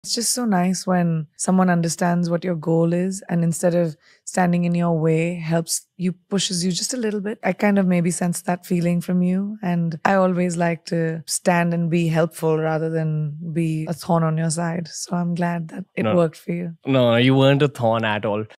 It's just so nice when someone understands what your goal is and instead of standing in your way, helps you, pushes you just a little bit. I kind of maybe sense that feeling from you. And I always like to stand and be helpful rather than be a thorn on your side. So I'm glad that it No. worked for you. No, you weren't a thorn at all.